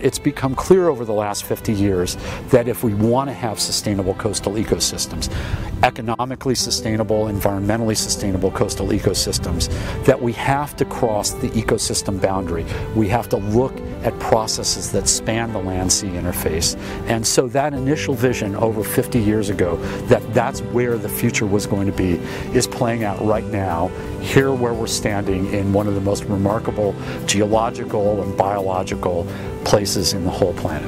It's become clear over the last 50 years that if we want to have sustainable coastal ecosystems, economically sustainable, environmentally sustainable coastal ecosystems, that we have to cross the ecosystem boundary. We have to look at processes that span the land-sea interface. And so that initial vision over 50 years ago, that that's where the future was going to be, is playing out right now, here where we're standing in one of the most remarkable geological and biological places in the whole planet.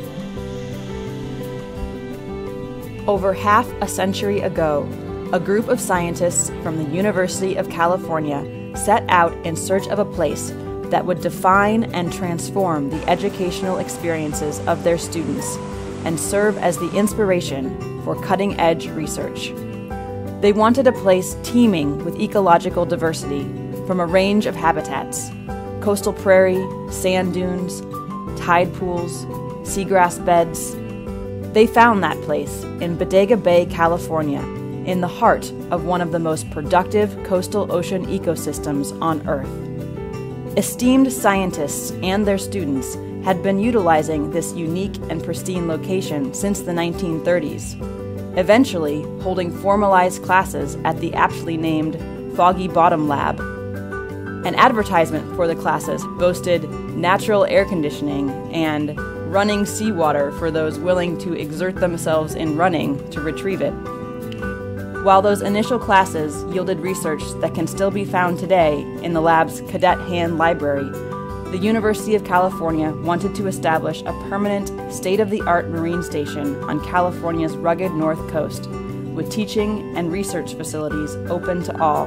Over half a century ago, a group of scientists from the University of California set out in search of a place that would define and transform the educational experiences of their students and serve as the inspiration for cutting-edge research. They wanted a place teeming with ecological diversity from a range of habitats: coastal prairie, sand dunes, tide pools, seagrass beds. They found that place in Bodega Bay, California, in the heart of one of the most productive coastal ocean ecosystems on Earth. Esteemed scientists and their students had been utilizing this unique and pristine location since the 1930s, eventually holding formalized classes at the aptly named Foggy Bottom Lab. An advertisement for the classes boasted natural air conditioning and running seawater for those willing to exert themselves in running to retrieve it. While those initial classes yielded research that can still be found today in the lab's Cadet Hand Library, the University of California wanted to establish a permanent, state-of-the-art marine station on California's rugged north coast, with teaching and research facilities open to all.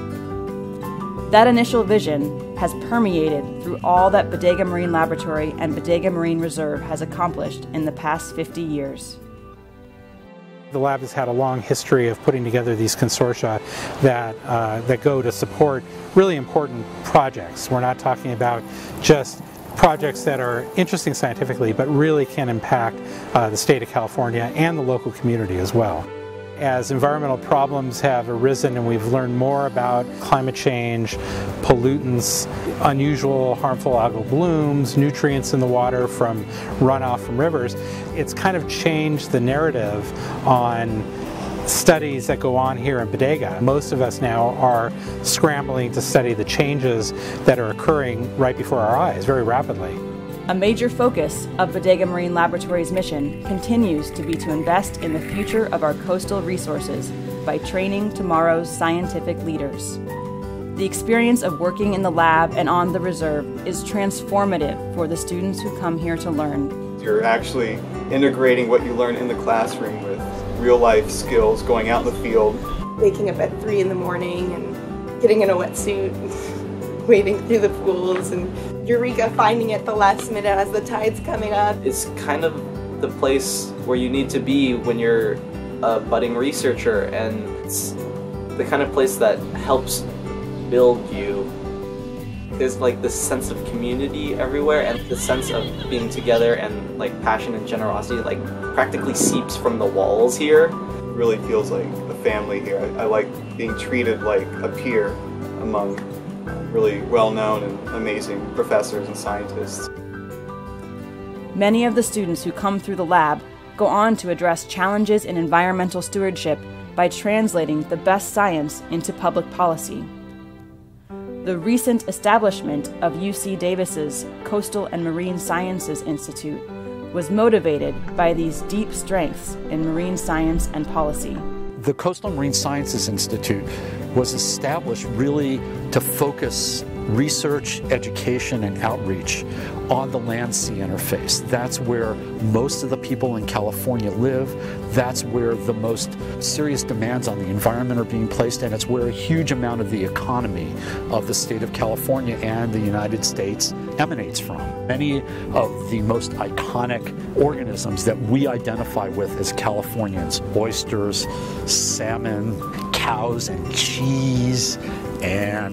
That initial vision has permeated through all that Bodega Marine Laboratory and Bodega Marine Reserve has accomplished in the past 50 years. The lab has had a long history of putting together these consortia that go to support really important projects. We're not talking about just projects that are interesting scientifically, but really can impact the state of California and the local community as well. As environmental problems have arisen and we've learned more about climate change, pollutants, unusual harmful algal blooms, nutrients in the water from runoff from rivers, it's kind of changed the narrative on studies that go on here in Bodega. Most of us now are scrambling to study the changes that are occurring right before our eyes very rapidly. A major focus of Bodega Marine Laboratory's mission continues to be to invest in the future of our coastal resources by training tomorrow's scientific leaders. The experience of working in the lab and on the reserve is transformative for the students who come here to learn. You're actually integrating what you learn in the classroom with real-life skills, going out in the field. Waking up at 3 in the morning and getting in a wetsuit, wading through the pools, and eureka, finding it the last minute as the tide's coming up. It's kind of the place where you need to be when you're a budding researcher, and it's the kind of place that helps build you. There's like this sense of community everywhere, and the sense of being together and like passion and generosity like practically seeps from the walls here. It really feels like a family here. I like being treated like a peer among really well-known and amazing professors and scientists. Many of the students who come through the lab go on to address challenges in environmental stewardship by translating the best science into public policy. The recent establishment of UC Davis's Coastal and Marine Sciences Institute was motivated by these deep strengths in marine science and policy. The Coastal Marine Sciences Institute was established really to focus research, education, and outreach on the land-sea interface. That's where most of the people in California live. That's where the most serious demands on the environment are being placed, and it's where a huge amount of the economy of the state of California and the United States emanates from. Many of the most iconic organisms that we identify with as Californians, oysters, salmon, cows and cheese, and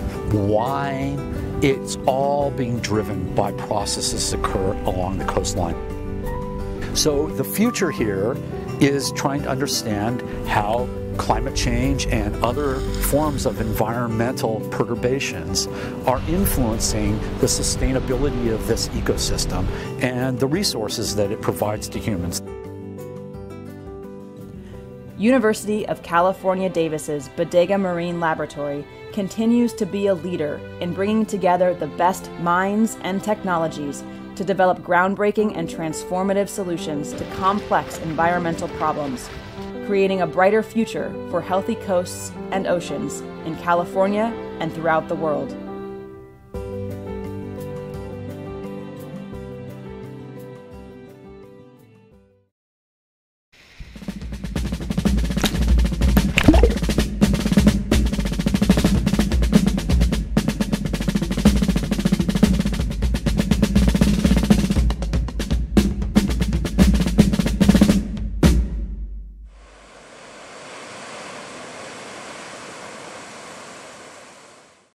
wine, it's all being driven by processes that occur along the coastline. So the future here is trying to understand how climate change and other forms of environmental perturbations are influencing the sustainability of this ecosystem and the resources that it provides to humans. University of California, Davis's Bodega Marine Laboratory continues to be a leader in bringing together the best minds and technologies to develop groundbreaking and transformative solutions to complex environmental problems, creating a brighter future for healthy coasts and oceans in California and throughout the world.